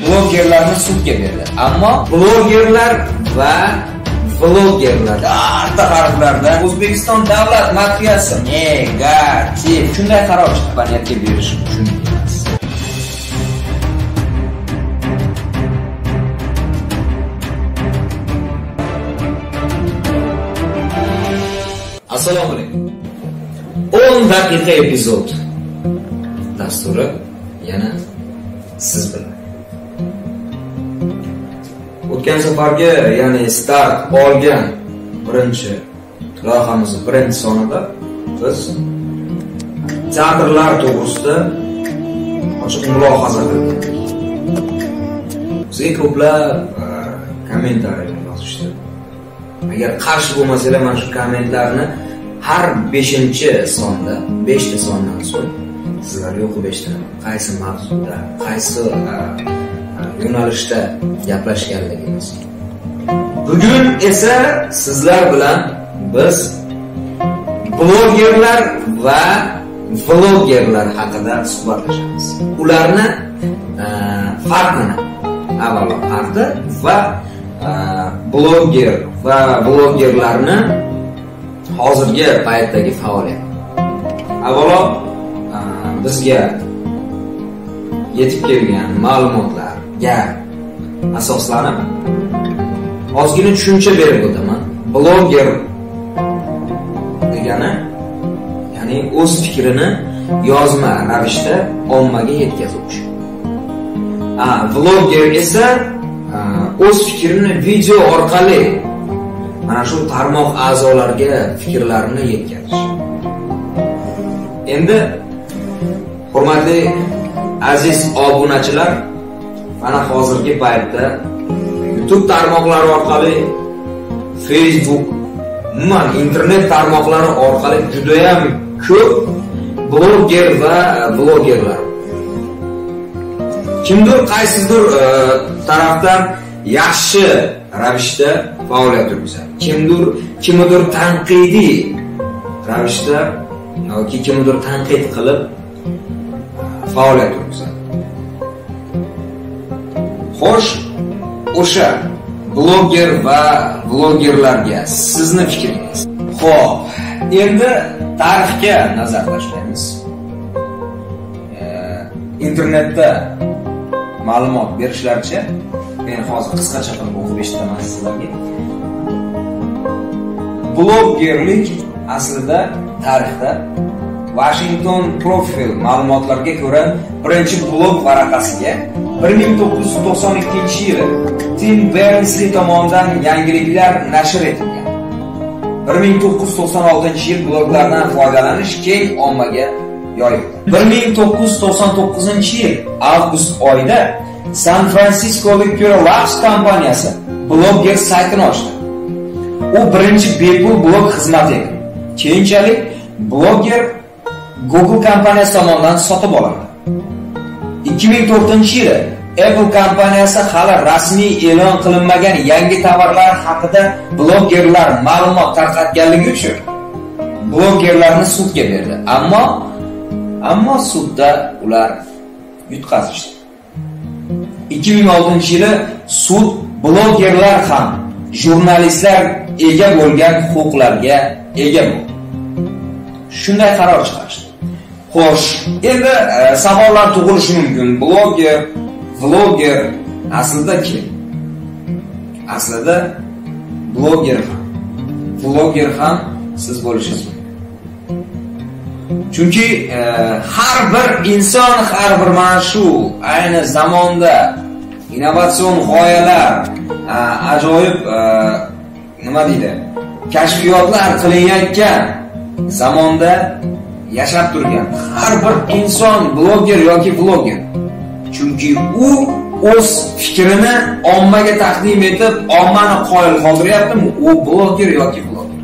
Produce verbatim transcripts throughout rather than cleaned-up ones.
blogerlarni sudga berdi. Ammo blogerlar va vlogerlar darda harflarda O'zbekiston davlat mafiyasi negativ shunday qaror chiqarib berish uchun emas. Assalomu alaykum. o'n daqiqa epizod dasturi yana siz bilan. O'tgan safargi, ya'ni start olgan birinchi loyihamizni birinchi sonida biz teatrlar to'g'risida ochiq mulohaza qildik. Bizga ko'plab kommentariyalar yozishdi. Agar qarshi bo'lmasanglar, mana shu kommentlarni har beshinchi sonda, beshta sondan so'ng sizlarga o'qib eshitaman. Qaysi mavzuda, qaysi yo'nalishda gaplashganligimiz. Bugun esa sizlar bilan biz blogerlar va vlogerlar haqida suhbatlashamiz. Ularni farqini, avvalo farqi va bloger va blogerlarni hozirgi paytdagi faoliyat. Avvalo bizga yetib kelgan ma'lumotlarga asoslanib ozgina tushuncha berib o'taman. Bloger degani, ya'ni o'z fikrini yozma ravishda ommaga yetkazuvchi. A vloger esa o'z fikrini video orqali mana shu tarmoq a'zolariga fikrlarini yetkazish. Endi hurmatli aziz obunachilar, mana hozirgi paytda YouTube tarmoqlari orqali, Facebook, umuman internet tarmoqlari orqali juda ham ko'p bloger va vlogerlar. Kimdir qaysidir e, tarafdan yaxshi ravishda faoliyat yuritadi. Kimdir kimdir tanqidiy ravishda yoki kimdir tanqid qilib faoliyat yuritadi. Xo'sh, o'sha bloger va vlogerlarga sizni fikringiz. Xo'p, endi tarixga nazar tashlaymiz. E, internetda ma'lumot berishlaricha, men hozir qisqacha qilib o'qib eshitaman sizlarga. Blogerlik aslida tarixda Washington Profil ma'lumotlariga ko'ra birinchi blog varaqasiga bir ming to'qqiz yuz to'qson ikkinchi yili Tim Berners-Lee tomonidan yangiliklar nashr etilgan. bir ming to'qqiz yuz to'qson oltinchi yil bloglardan foydalanish keng ommaga yoyildi. bir ming to'qqiz yuz to'qson to'qqizinchi yil avgust oyida San Fransiskolik Pure Labs kompaniyasi blogger saytini ochdi. U birinchi bepul blog xizmati edi. Keyinchalik blogger Google kompaniyasi tomonidan sotib olindi. ikki ming to'rtinchi yili Apple kompaniyasi hali rasmiy e'lon qilinmagan yangi tovarlar haqida blogerlar ma'lumot tarqatganligi uchun blogerlarni sudga berdi. Ammo ammo sudda ular yutqazishdi. ikki ming oltinchi yili sud blogerlar ham jurnalistlar ega bo'lgan huquqlarga ega bo'ldi. Shunday qaror chiqarishdi. Xo'sh, endi e, savollar tug'ilishi mumkin. Bloger, vloger aslida kim? Aslida bloger ham, vloger ham siz bo'lishingiz mumkin. Chunki e, har bir inson, har bir mana shu ayni zamonda innovatsion g'oyalar, e, ajoyib e, nima deydi, kashfiyotlar qilinayotgan zamonda yashab turgan har bir inson bloger yoki vloger. Chunki u o'z fikrini ommaga taqdim etib, ommani qoyil qoldiryaptimi? U bloger yoki vloger.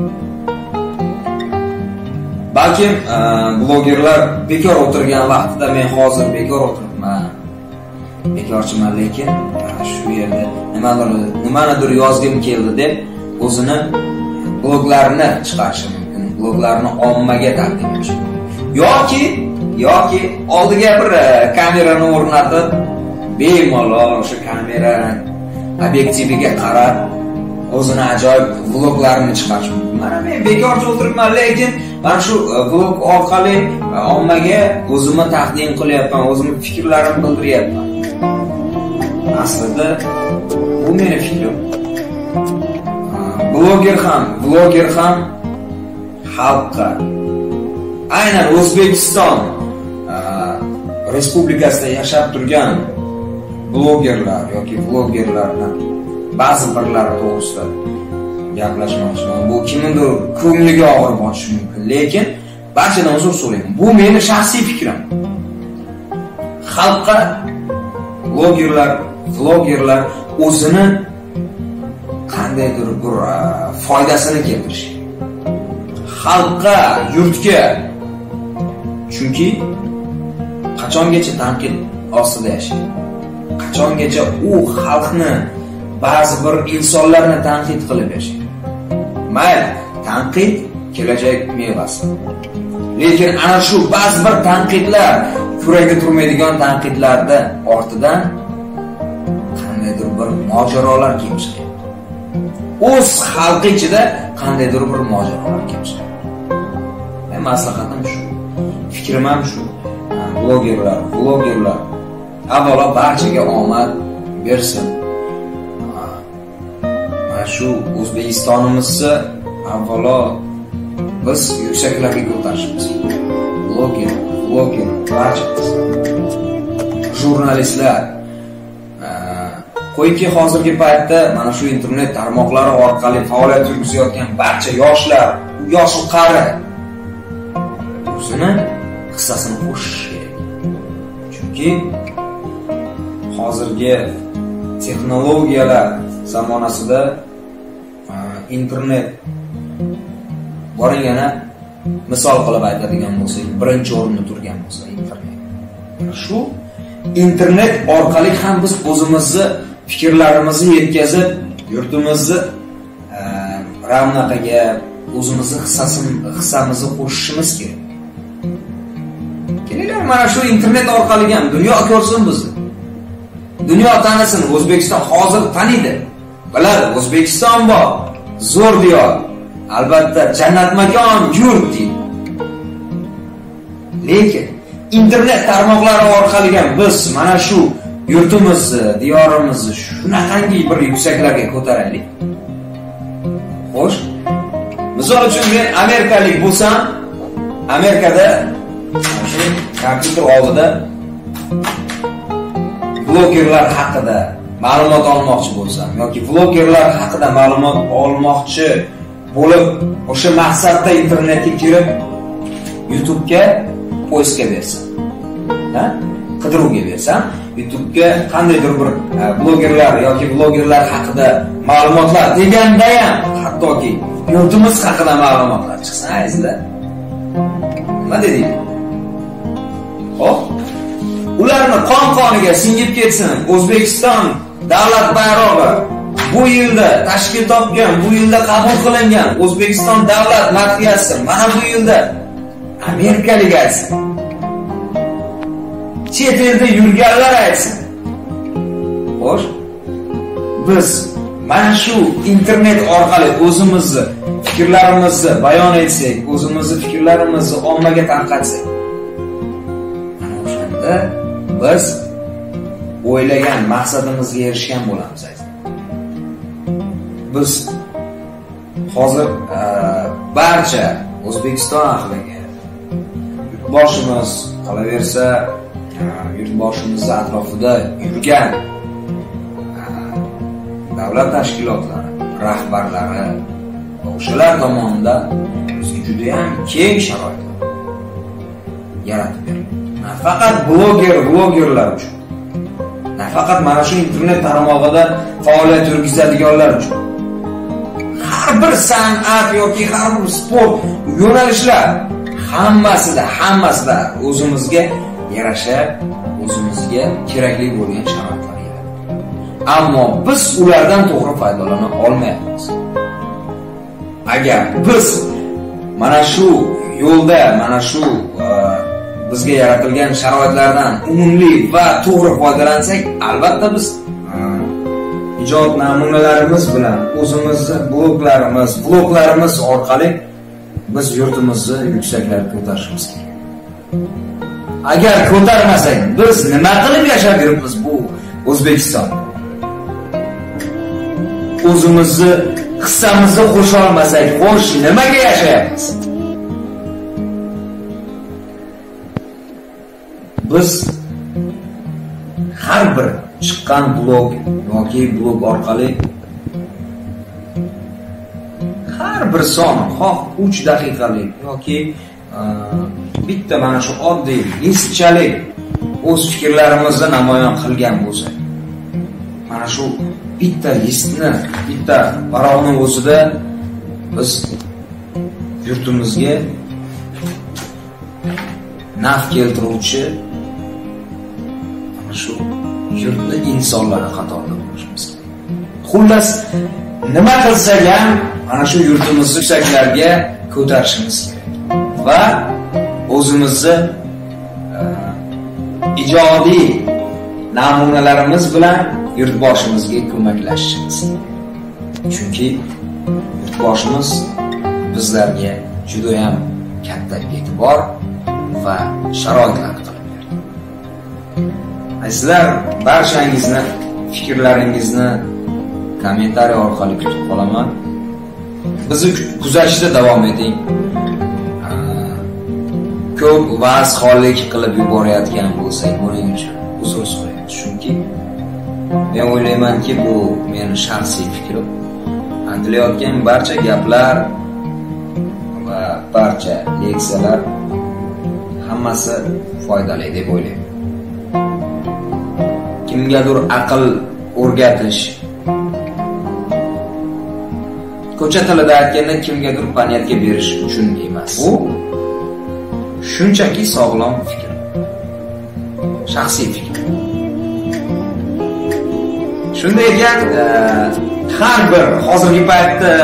Balki e, blogerlar bekor o'tirgan vaqtida men hozir bekor o'tiribman. Bekorchiman, lekin shu yerda nimadir nimanidir yozgim keldi deb o'zini bloglarini chiqarishi mumkin. Bloglarni ommaga taqdim etish mumkin. Yoki yoki oldiga bir kamerani o'rnatib bemalol o'sha kamera obyektiviga qarab o'zini ajoyib vloglarini chiqarish mumkin. Mana men bekorchi o'tiribman, lekin mana shu vlog orqali ommaga o'zimni taqdim qilyapman, o'zimning fikrlarimni bildiryapman. Aslida bu meni fikrim. Bloger ham, bloger ham xalqqa, aynan O'zbekiston respublikasida yashab turgan blogerlar yoki vlogerlardan ba'zi birlari to'g'risida gaplashmoqchiman. Bu kimnidir ko'ngliga og'ir bo'lishi mumkin, lekin barchadan uzr so'rayman. Bu meni shaxsiy fikrim. Xalqqa blogerlar, vlogerlar o'zini qandaydir bir foydasini keltirish. Xalqqa, yurtga. Chunki qachongacha tanqid ostida yashaydi? Qachongacha u xalqni, ba'zi bir insonlarni tanqid qilib yashaydi? Mayli, tanqid kelajak mevasi. Lekin ana shu ba'zi bir tanqidlar, kuragga turmaydigan tanqidlarda ortidan qandaydir bir mojarolar kelib chiqadi. O'z xalqi ichida qandaydir bir mojarolar kelib chiqadi. Men maslahatim shu, fikrim ham shu. Blogerlar, vlogerlar avvalo barchaga omad bersin. Mana shu O'zbekistonimizni avvalo biz yuksaklarga ko'tarishimiz. Bloger, vloger, barchamiz. Jurnalistlar, qo'yki hozirgi paytda mana shu internet tarmoqlari orqali faoliyat yuritayotgan barcha yoshlar, yosh qari o'zini hissasini qo'shish kerak. Chunki hozirgi texnologiyalar zamonasida internet boring, yana misol qilib aytadigan bo'lsak, birinchi o'rinda turgan bo'lsa internet. Shu internet orqali ham biz o'zimizni fikrlarimizni yetkazib, yurtimizni ravnaqiga o'zimizni hissamizni qo'shishimiz kerak. Kelinglar, mana shu internet orqali ham dunyo ko'rsin bizni. Dunyo tanisin. O'zbekiston hozir taniydi. Biladi, O'zbekiston bor, zo'r diyor. Albatta jannat makon, yurt deydi. Lekin internet tarmoqlari orqali ham biz mana shu yurtimizni, diyorimizni shunaqangi bir yuksaklarga ko'taraylik. Xo'sh, misol uchun men amerikalik bo'lsam, Amerikada shu kompyuter oldida blogerlar haqida ma'lumot olmoqchi bo'lsam yoki vlogerlar haqida ma'lumot olmoqchi bo'lib, o'sha maqsadda internetga kirib YouTube'ga poistga bersam, ha? Qidiruvga bersam, YouTube'ga qandaydir bir blogerlar yoki vlogerlar haqida ma'lumotlar deganda ham, hattoki yurtimiz haqida ma'lumotlar chiqsa, ayzlar. Nima deding? Xo'p, ularni qon-qoniga singib ketsin. O'zbekiston davlat bayrog'i bu yilda tashkil topgan, bu yilda qabul qilingan O'zbekiston davlat madhiyasi mana bu yilda amerikalik aytsin. Chet elda yurganlar aytsin. Xo'sh, biz mana shu internet orqali o'zimizni fikrlarimizni bayon etsak, o'zimizni fikrlarimizni ommaga tarqatsak, mana o'shanda biz o'ylagan maqsadimizga erishgan bo'lamiz. Biz hozir barcha O'zbekiston ahliga yurtboshimiz qolaversa, yurtboshimiz atrofida yurgan davlat tashkilotlari rahbarlari o'shalar tomonidan bizga juda ham keng sharoitlar yaratib berildi. Nafaqat bloger, vlogerlar uchun, nafaqat mana shu internet tarmog'ida faoliyat yurgizadiganlar uchun, har bir san'at yoki har bir sport yo'nalishlar hammasida, hammasida o'zimizga yarasha, o'zimizga kerakli bo'lgan sharoitlar yaratdi. Ammo biz ulardan to'g'ri foydalana olmayapmiz. Agar biz mana shu yo'lda, mana shu bizga yaratilgan sharoitlardan unumli va to'g'ri foydalansak, albatta biz ijod namunalarimiz bilan o'zimizni bloglarimiz, bloglarimiz orqali biz yurtimizni yuksaklarga ko'tarishimiz kerak. Agar ko'tarmasak, biz nima qilib yashab yuribmiz bu O'zbekiston? O'zimizni hissamizni qo'sha olmasak, xo'sh, nimaga yashayapmiz? Biz har bir chiqqan blog yoki blog orqali har bir son, xoh uch daqiqalik yoki bitta mana shu oddiy listchalik o'z fikrlarimizni namoyon qilgan bo'lsa, mana shu bitta listni, bitta varaqni o'zida biz yurtimizga naf keltiruvchi mana shu yurtni insonlari qatorida bo'lishimiz kerak. Xullas, nima qilsak ham mana shu yurtimizni yuksaklarga ko'tarishimiz kerak va o'zimizni ijodiy namunalarimiz bilan yurtboshimizga ko'maklashishimiz. Chunki yurtboshimiz bizlarga juda ham katta e'tibor va sharoitlar qilib berdi. Sizlar barchangizni fikrlaringizni kommentariy orqali kutib qolaman. Bizni kuzatishda davom eting. Ko'p va'zxonlik qilib yuborayotgan bo'lsak, buning uchun uzr so'raymiz. Chunki men o'ylaymanki, bu meni shaxsiy fikrim. Aytilayotgan barcha gaplar va barcha leksiyalar hammasi foydali deb o'ylayman. Kimgadir aql o'rgatish, ko'cha tilida aytganda kimgadir panyatga berish uchun emas. Bu shunchaki sog'lom fikr. Shaxsiy fikr. Shunday ekan, har bir hozirgi paytda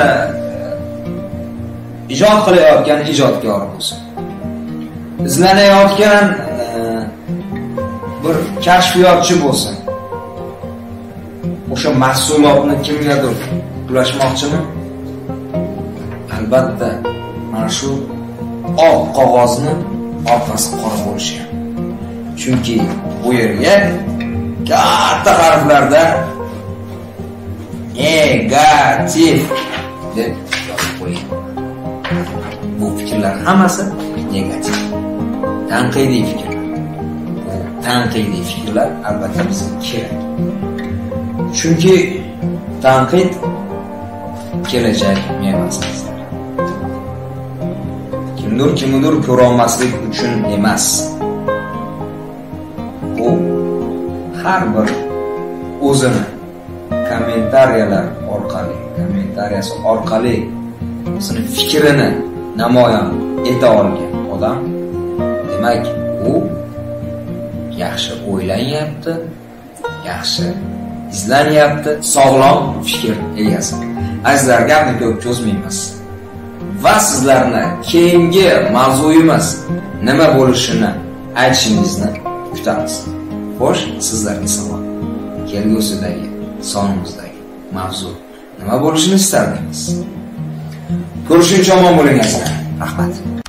ijod qilayotgan ijodkor bo'lsin, izlanayotgan bir kashfiyotchi bo'lsin, o'sha mahsulotni kimgadir ulashmoqchimi? Albatta, mana shu oq qog'ozni orqasi qora bo'lishi. Chunki bu yerga katta harflarda negativ deb yozib qo'ying. Bu fikrlar hammasi negativ, tanqidiy fikrlar. Bu tanqidiy fikrlar albatta bizga kerak. Chunki tanqid kelajak mevasi. Kimdir kimdir ko'rolmaslik uchun emas. Bu har bir o'zini kommentariyalar orqali, kommentariyasi orqali o'zini fikrini namoyon eta olgan odam, demak, u yaxshi o'ylanyapti, yaxshi izlanyapti, sog'lom fikr egasi. Azizlar, gapni ko'p cho'zmaymiz. Va sizlarni keyingi mavzuyimiz nima bo'lishini aytishingizni kutamiz. Xo'sh, sizlarga savol. Kelgusidagi sonimizdagi mavzu nima bo'lishini istardingiz? Ko'rishguncha omon bo'ling azizlar. Rahmat.